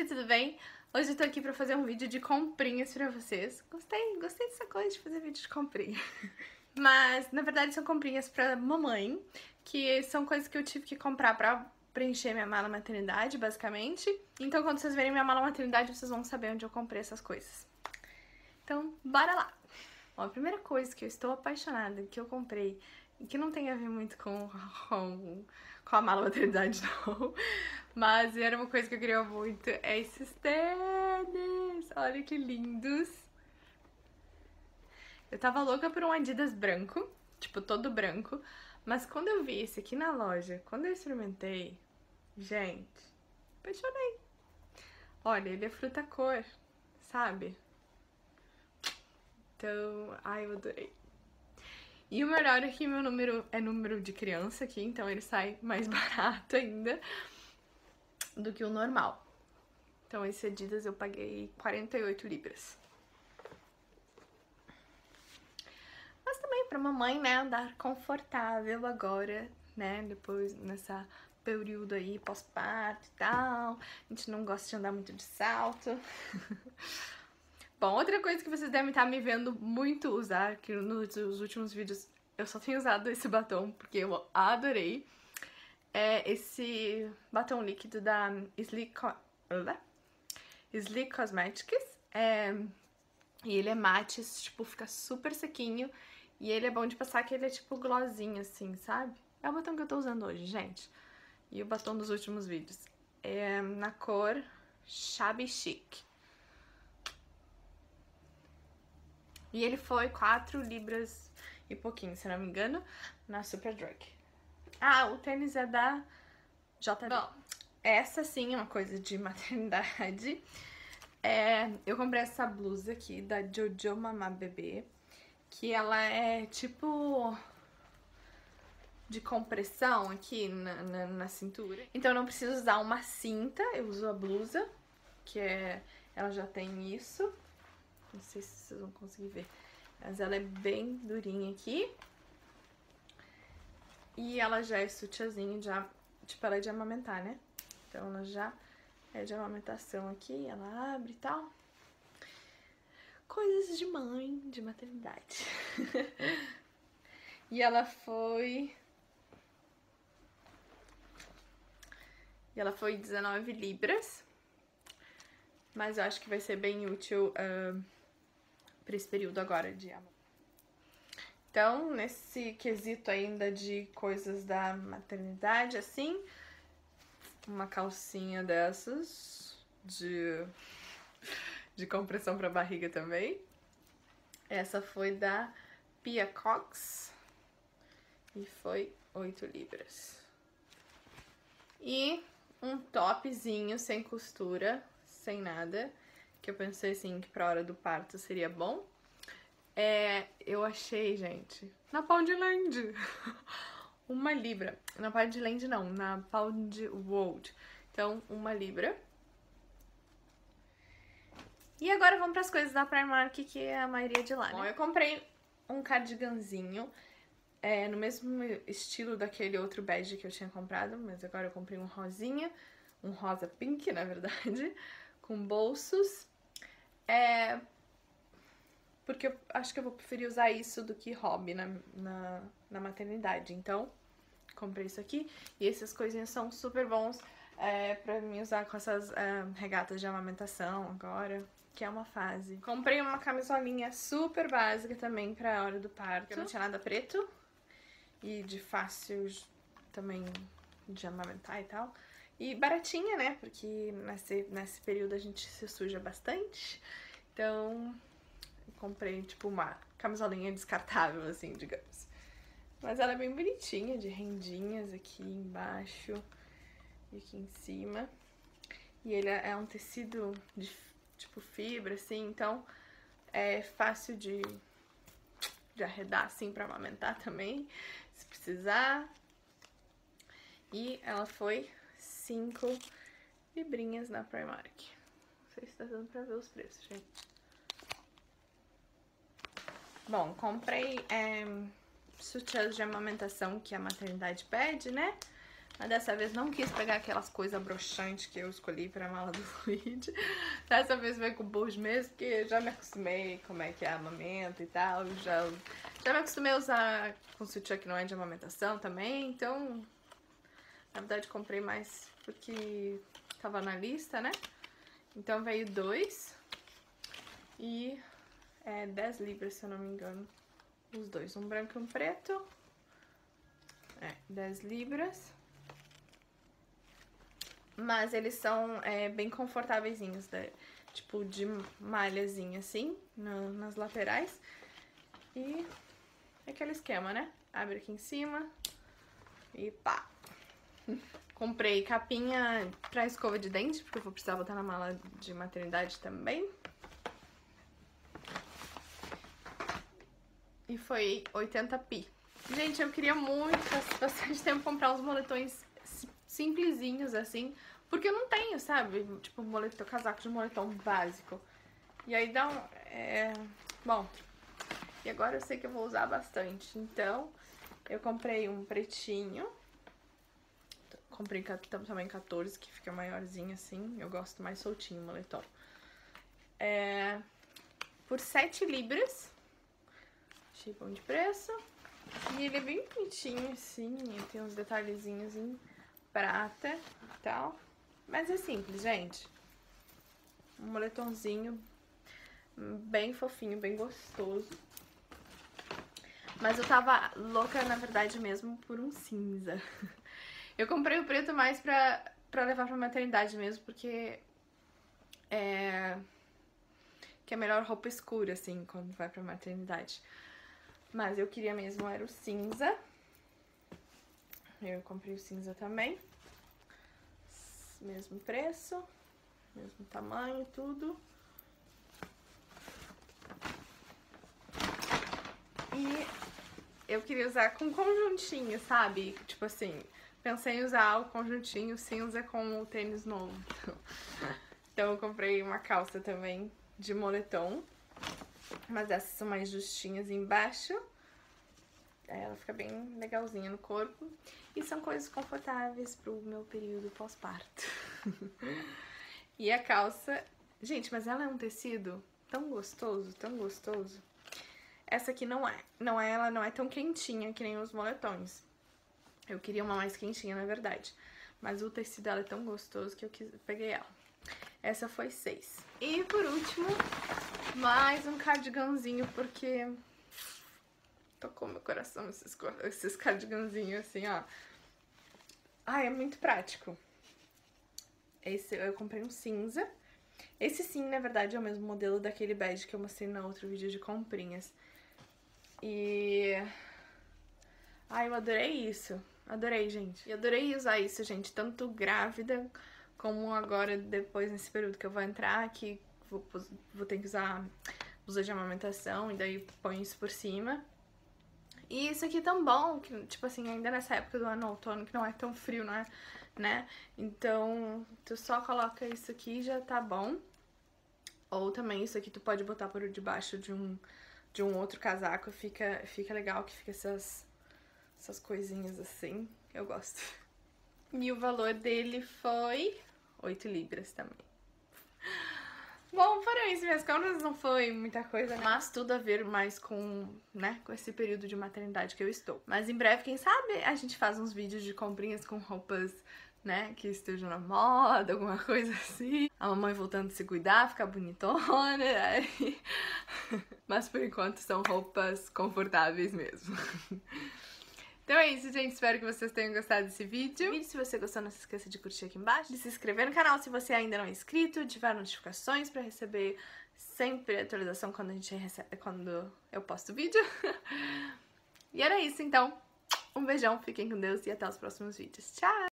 gente, tudo bem? Hoje eu tô aqui pra fazer um vídeo de comprinhas pra vocês. Gostei dessa coisa de fazer vídeo de comprinha. Mas, na verdade, são comprinhas pra mamãe, que são coisas que eu tive que comprar pra preencher minha mala maternidade, basicamente. Então, quando vocês verem minha mala maternidade, vocês vão saber onde eu comprei essas coisas. Então, bora lá! Ó, a primeira coisa que eu estou apaixonada, que eu comprei, e que não tem a ver muito com a mala maternidade, não, mas era uma coisa que eu queria muito, é esses tênis! Olha que lindos! Eu tava louca por um Adidas branco, tipo, todo branco, mas quando eu vi esse aqui na loja, quando eu experimentei, gente, apaixonei! Olha, ele é fruta-cor, sabe? Então, ai, eu adorei. E o melhor é que meu número é número de criança aqui, então ele sai mais barato ainda do que o normal. Então esse Adidas eu paguei 48 libras. Mas também pra mamãe, né, andar confortável agora, né, depois nessa período aí pós-parto e tal. A gente não gosta de andar muito de salto. Bom, outra coisa que vocês devem estar me vendo muito usar, que nos últimos vídeos eu só tenho usado esse batom, porque eu adorei, é esse batom líquido da Sleek Cosmetics. E ele é mate, tipo, fica super sequinho, e ele é bom de passar, que ele é tipo glossinho, assim, sabe? É o batom que eu tô usando hoje, gente. E o batom dos últimos vídeos. É na cor Shabby Chic. E ele foi 4 libras e pouquinho, se não me engano, na Superdrug. Ah, o tênis é da JD. Bom, essa sim é uma coisa de maternidade. Eu comprei essa blusa aqui da Jojo Mamá Bebê, que ela é tipo de compressão aqui na cintura. Então eu não preciso usar uma cinta, eu uso a blusa, que ela já tem isso. Não sei se vocês vão conseguir ver, mas ela é bem durinha aqui. E ela já é sutiãzinha, já, tipo, ela é de amamentar, né? Então ela já é de amamentação aqui, ela abre e tal. Coisas de mãe, de maternidade. E ela foi 19 libras. Mas eu acho que vai ser bem útil pra esse período agora de amor. Então, nesse quesito ainda de coisas da maternidade, assim, uma calcinha dessas de compressão pra barriga também. Essa foi da Pia Cox e foi 8 libras. E um topzinho sem costura, sem nada, que eu pensei assim que pra hora do parto seria bom. Eu achei, gente, na Poundland, 1 libra. Na Poundland não, na Pound World. Então, 1 libra. E agora vamos pras coisas da Primark, que é a maioria de lá, né? Bom, eu comprei um cardiganzinho, no mesmo estilo daquele outro bege que eu tinha comprado, mas agora eu comprei um rosinha, um rosa pink, na verdade, com bolsos. Porque eu acho que eu vou preferir usar isso do que hobby na maternidade. Então, comprei isso aqui. E essas coisinhas são super bons pra mim usar com essas regatas de amamentação agora, que é uma fase. Comprei uma camisolinha super básica também pra hora do parto. Eu não tinha nada preto e de fácil também de amamentar e tal. E baratinha, né? Porque nesse período a gente se suja bastante. Então, comprei, tipo, uma camisolinha descartável, assim, digamos. Mas ela é bem bonitinha, de rendinhas aqui embaixo e aqui em cima. E ele é um tecido de, tipo, fibra, assim, então é fácil de arredar, assim, pra amamentar também, se precisar. E ela foi 5 librinhas na Primark. Não sei se tá dando pra ver os preços, gente. Bom, comprei sutiãs de amamentação que a maternidade pede, né? Mas dessa vez não quis pegar aquelas coisas broxantes que eu escolhi pra mala do Luigi. Dessa vez veio com bucho mesmo, porque já me acostumei como é que é amamento e tal. Já me acostumei a usar com sutiã que não é de amamentação também. Então, na verdade, comprei mais porque tava na lista, né? Então veio 2 e 10 libras, se eu não me engano. Os dois, um branco e um preto. 10 libras. Mas eles são bem confortáveis, né? Tipo de malhazinha assim, nas laterais. E é aquele esquema, né? Abre aqui em cima e pá! Comprei capinha pra escova de dente, porque eu vou precisar botar na mala de maternidade também. E foi 80 pi. Gente, eu queria muito, faz bastante tempo, comprar uns moletões simplesinhos, assim, porque eu não tenho, sabe? Tipo, casaco de moletom básico. E aí dá bom, e agora eu sei que eu vou usar bastante. Então, eu comprei um pretinho. Comprei também 14, que fica maiorzinho assim. Eu gosto mais soltinho o moletom. Por 7 libras. Achei bom de preço. E ele é bem bonitinho assim. Tem uns detalhezinhos em prata e tal. Mas é simples, gente. Um moletomzinho bem fofinho, bem gostoso. Mas eu tava louca, na verdade, mesmo por um cinza. Eu comprei o preto mais pra levar pra maternidade mesmo, porque que é melhor roupa escura, assim, quando vai pra maternidade. Mas eu queria mesmo era o cinza. Eu comprei o cinza também. Mesmo preço, mesmo tamanho, tudo. E eu queria usar com conjuntinho, sabe? Tipo assim, pensei em usar o conjuntinho cinza com o tênis novo. Então eu comprei uma calça também de moletom. Mas essas são mais justinhas embaixo. Aí ela fica bem legalzinha no corpo. E são coisas confortáveis pro meu período pós-parto. E a calça... Gente, mas ela é um tecido tão gostoso, tão gostoso. Essa aqui não é. Ela não é tão quentinha que nem os moletons. Eu queria uma mais quentinha, na verdade. Mas o tecido dela é tão gostoso que eu peguei ela. Essa foi 6. E por último, mais um cardiganzinho, porque tocou meu coração esses cardiganzinhos assim, ó. Ai, é muito prático. Esse eu comprei um cinza. Esse sim, na verdade, é o mesmo modelo daquele bege que eu mostrei no outro vídeo de comprinhas. E... ai, eu adorei isso. Adorei, gente. E adorei usar isso, gente, tanto grávida como agora, depois, nesse período que eu vou entrar, que vou ter que usar blusa de amamentação, e daí põe isso por cima. E isso aqui é tão bom, que, tipo assim, ainda nessa época do ano outono, que não é tão frio, não é, né? Então, tu só coloca isso aqui e já tá bom. Ou também isso aqui tu pode botar por debaixo de um outro casaco, fica legal, que fica essas coisinhas assim, eu gosto. E o valor dele foi 8 libras também. Bom, foram isso, minhas compras não foi muita coisa, né? Mas tudo a ver mais com, né, com esse período de maternidade que eu estou. Mas em breve, quem sabe, a gente faz uns vídeos de comprinhas com roupas, né, que estejam na moda, alguma coisa assim. A mamãe voltando a se cuidar, ficar bonitona, aí... Mas por enquanto são roupas confortáveis mesmo. Então é isso, gente. Espero que vocês tenham gostado desse vídeo. E se você gostou, não se esqueça de curtir aqui embaixo, de se inscrever no canal se você ainda não é inscrito, de ativar notificações pra receber sempre a atualização quando eu posto vídeo. E era isso, então. Um beijão, fiquem com Deus e até os próximos vídeos. Tchau!